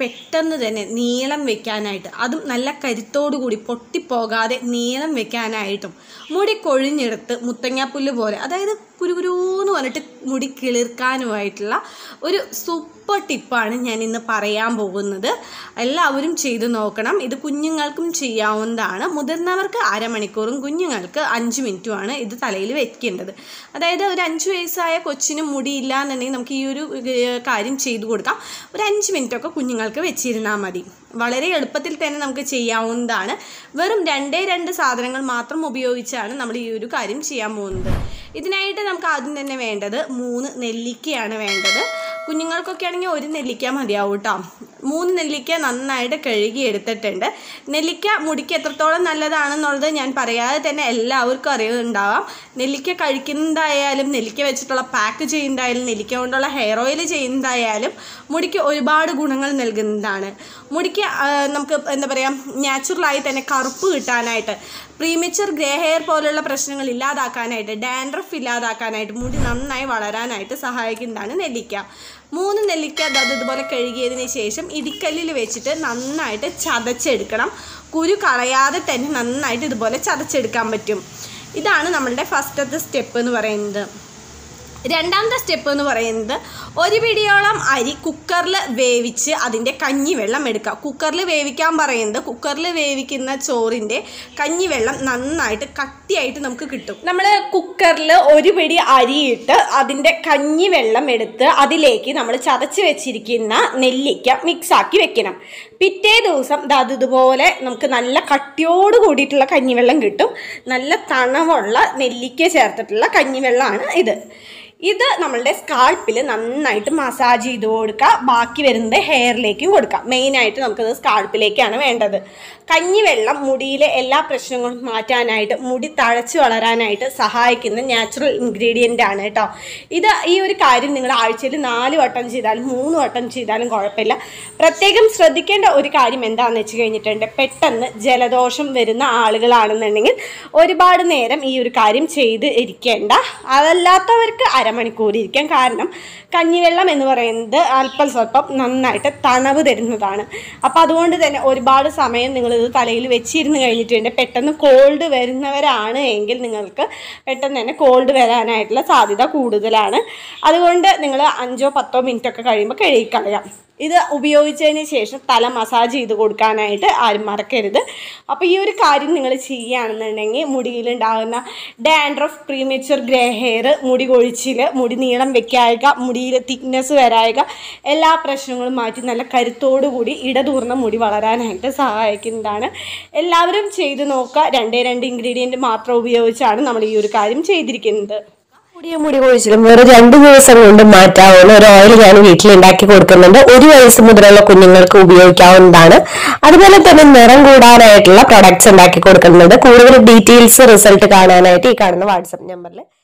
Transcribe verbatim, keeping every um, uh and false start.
പെട്ടെന്ന് തന്നെ നീളം വെക്കാനായിട്ട്, അതും നല്ല കരുത്തോടു കൂടി പൊട്ടിപ്പോകാതെ നീളം വെക്കാനായിട്ടും മുടി കൊഴിഞ്ഞെടുത്ത് മുത്തങ്ങാപ്പുല്ല് പോലെ, അതായത് കുരുകുരൂന്ന് പറഞ്ഞിട്ട് മുടി കിളിർക്കാനുമായിട്ടുള്ള ഒരു സൂപ്പർ ടിപ്പാണ് ഞാൻ ഇന്ന് പറയാൻ പോകുന്നത്. എല്ലാവരും ചെയ്തു നോക്കണം. ഇത് കുഞ്ഞുങ്ങൾക്കും ചെയ്യാവുന്നതാണ്. മുതിർന്നവർക്ക് അരമണിക്കൂറും കുഞ്ഞുങ്ങൾക്ക് അഞ്ച് മിനിറ്റുമാണ് ഇത് തലയിൽ വെക്കേണ്ടത്. അതായത് ഒരു അഞ്ച് വയസ്സായ കൊച്ചിന് മുടിയില്ല എന്നുണ്ടെങ്കിൽ നമുക്ക് ഈ ഒരു കാര്യം ചെയ്തു കൊടുക്കാം. ഒരു അഞ്ച് മിനിറ്റൊക്കെ കുഞ്ഞുങ്ങൾക്ക് വെച്ചിരുന്നാൽ മതി. വളരെ എളുപ്പത്തിൽ തന്നെ നമുക്ക് ചെയ്യാവുന്നതാണ്. വെറും രണ്ടേ രണ്ട് സാധനങ്ങൾ മാത്രം ഉപയോഗിച്ചാണ് നമ്മൾ ഈ ഒരു കാര്യം ചെയ്യാൻ പോകുന്നത്. ഇതിനായിട്ട് നമുക്ക് ആദ്യം തന്നെ വേണ്ടത് മൂന്ന് നെല്ലിക്കയാണ് വേണ്ടത്. കുഞ്ഞുങ്ങൾക്കൊക്കെ ആണെങ്കിൽ ഒരു നെല്ലിക്ക മതിയാവും കേട്ടോ. മൂന്ന് നെല്ലിക്ക നന്നായിട്ട് കഴുകി എടുത്തിട്ടുണ്ട്. നെല്ലിക്ക മുടിക്ക് എത്രത്തോളം നല്ലതാണെന്നുള്ളത് ഞാൻ പറയാതെ തന്നെ എല്ലാവർക്കും അറിയുന്നുണ്ടാവാം. നെല്ലിക്ക കഴിക്കുന്നതായാലും നെല്ലിക്ക വെച്ചിട്ടുള്ള പാക്ക് ചെയ്യുന്നതായാലും നെല്ലിക്ക കൊണ്ടുള്ള ഹെയർ ഓയിൽ ചെയ്യുന്നതായാലും മുടിക്ക് ഒരുപാട് ഗുണങ്ങൾ നൽകുന്നതാണ്. മുടിക്ക് നമുക്ക് എന്താ പറയുക, നാച്ചുറലായി തന്നെ കറുപ്പ് കിട്ടാനായിട്ട്, പ്രീമച്വർ ഗ്രേ ഹെയർ പോലുള്ള പ്രശ്നങ്ങൾ ഇല്ലാതാക്കാനായിട്ട്, ഡാൻഡ്രഫ് ഇല്ലാതാക്കാനായിട്ട്, മുടി നന്നായി വളരാനായിട്ട് സഹായിക്കുന്നതാണ് നെല്ലിക്ക. മൂന്ന് നെല്ലിക്ക അത് ഇതുപോലെ കഴുകിയതിന് ശേഷം ഇടിക്കല്ലിൽ വെച്ചിട്ട് നന്നായിട്ട് ചതച്ചെടുക്കണം. കുരു കളയാതെ തന്നെ നന്നായിട്ട് ഇതുപോലെ ചതച്ചെടുക്കാൻ പറ്റും. ഇതാണ് നമ്മളുടെ ഫസ്റ്റത്തെ സ്റ്റെപ്പ് എന്ന് പറയുന്നത്. രണ്ടാമത്തെ സ്റ്റെപ്പ് എന്ന് പറയുന്നത് ഒരു പിടിയോളം അരി കുക്കറിൽ വേവിച്ച് അതിൻ്റെ കഞ്ഞിവെള്ളം എടുക്കുക. കുക്കറിൽ വേവിക്കാൻ പറയുന്നത് കുക്കറിൽ വേവിക്കുന്ന ചോറിൻ്റെ കഞ്ഞിവെള്ളം നന്നായിട്ട് കട്ടിയായിട്ട് നമുക്ക് കിട്ടും. നമ്മൾ കുക്കറിൽ ഒരു പിടി അരിയിട്ട് അതിൻ്റെ കഞ്ഞിവെള്ളം എടുത്ത് അതിലേക്ക് നമ്മൾ ചതച്ച് വെച്ചിരിക്കുന്ന നെല്ലിക്ക മിക്സാക്കി വെക്കണം. പിറ്റേ ദിവസം അത് ഇതുപോലെ നമുക്ക് നല്ല കട്ടിയോട് കൂടിയിട്ടുള്ള കഞ്ഞിവെള്ളം കിട്ടും. നല്ല തണവുള്ള നെല്ലിക്ക ചേർത്തിട്ടുള്ള കഞ്ഞിവെള്ളമാണ് ഇത്. ഇത് നമ്മളുടെ സ്കാൾപ്പിൽ നന്നായിട്ട് മസാജ് ചെയ്ത് കൊടുക്കുക. ബാക്കി വരുന്നത് ഹെയറിലേക്കും കൊടുക്കാം. മെയിനായിട്ട് നമുക്കത് സ്കാൾപ്പിലേക്കാണ് വേണ്ടത്. കഞ്ഞിവെള്ളം മുടിയിലെ എല്ലാ പ്രശ്നങ്ങളും മാറ്റാനായിട്ട്, മുടി തഴച്ച് വളരാനായിട്ട് സഹായിക്കുന്ന നാച്ചുറൽ ഇൻഗ്രീഡിയൻ്റ് ആണ് കേട്ടോ. ഇത് ഈ ഒരു കാര്യം നിങ്ങൾ ആഴ്ചയിൽ നാല് വട്ടം ചെയ്താലും മൂന്ന് വട്ടം ചെയ്താലും കുഴപ്പമില്ല. പ്രത്യേകം ശ്രദ്ധിക്കേണ്ട ഒരു കാര്യം എന്താണെന്ന് വെച്ച് കഴിഞ്ഞിട്ടുണ്ട്, പെട്ടെന്ന് ജലദോഷം വരുന്ന ആളുകളാണെന്നുണ്ടെങ്കിൽ ഒരുപാട് നേരം ഈ ഒരു കാര്യം ചെയ്ത് ഇരിക്കേണ്ട. അതല്ലാത്തവർക്ക് അരമണിക്കൂർ ഇരിക്കാം. കാരണം കഞ്ഞിവെള്ളം എന്ന് പറയുന്നത് അല്പം സ്വല്പം നന്നായിട്ട് തണവ് തരുന്നതാണ്. അപ്പം അതുകൊണ്ട് തന്നെ ഒരുപാട് സമയം നിങ്ങളിത് തലയിൽ വെച്ചിരുന്ന് കഴിഞ്ഞിട്ടുണ്ട് പെട്ടെന്ന് കോൾഡ് വരുന്നവരാണ് എങ്കിൽ നിങ്ങൾക്ക് പെട്ടെന്ന് തന്നെ കോൾഡ് വരാനായിട്ടുള്ള സാധ്യത കൂടുതലാണ്. അതുകൊണ്ട് നിങ്ങൾ അഞ്ചോ പത്തോ മിനിറ്റ് ഒക്കെ കഴിയുമ്പോൾ കഴുകിക്കളയാം. ഇത് ഉപയോഗിച്ചതിന് ശേഷം തല മസാജ് ചെയ്ത് കൊടുക്കാനായിട്ട് ആരും മറക്കരുത്. അപ്പോൾ ഈ ഒരു കാര്യം നിങ്ങൾ ചെയ്യുകയാണെന്നുണ്ടെങ്കിൽ മുടിയിലുണ്ടാകുന്ന ഡാൻഡ്രഫ്, പ്രീമച്വർ ഗ്രേ ഹെയർ, മുടി കൊഴിച്ചിൽ, മുടി നീളം വെക്കായ്ക, മുടിയിൽ തിക്നെസ് വരായ്ക, എല്ലാ പ്രശ്നങ്ങളും മാറ്റി നല്ല കരുത്തോടു കൂടി ഇടതൂർന്ന മുടി വളരാനായിട്ട് സഹായിക്കുന്നതാണ്. എല്ലാവരും ചെയ്ത് നോക്കുക. രണ്ടേ രണ്ട് ഇൻഗ്രീഡിയൻറ്റ് മാത്രം ഉപയോഗിച്ചാണ് നമ്മൾ ഈ ഒരു കാര്യം ചെയ്തിരിക്കുന്നത്. മുടിയ മുടി കൊഴിച്ചിലും വെറും രണ്ട് ദിവസം കൊണ്ട് മാറ്റാവുന്ന ഒരു ഓയിൽ ഞാൻ വീട്ടിൽ ഉണ്ടാക്കി കൊടുക്കുന്നുണ്ട്. ഒരു വയസ്സ് മുതലുള്ള കുഞ്ഞുങ്ങൾക്ക് ഉപയോഗിക്കാവുന്നതാണ്. അതുപോലെ തന്നെ നിറം കൂടാനായിട്ടുള്ള പ്രൊഡക്ട്സ് ഉണ്ടാക്കി കൊടുക്കുന്നുണ്ട്. കൂടുതൽ ഡീറ്റെയിൽസ് റിസൾട്ട് കാണാനായിട്ട് ഈ കാണുന്ന വാട്സപ്പ് നമ്പറിൽ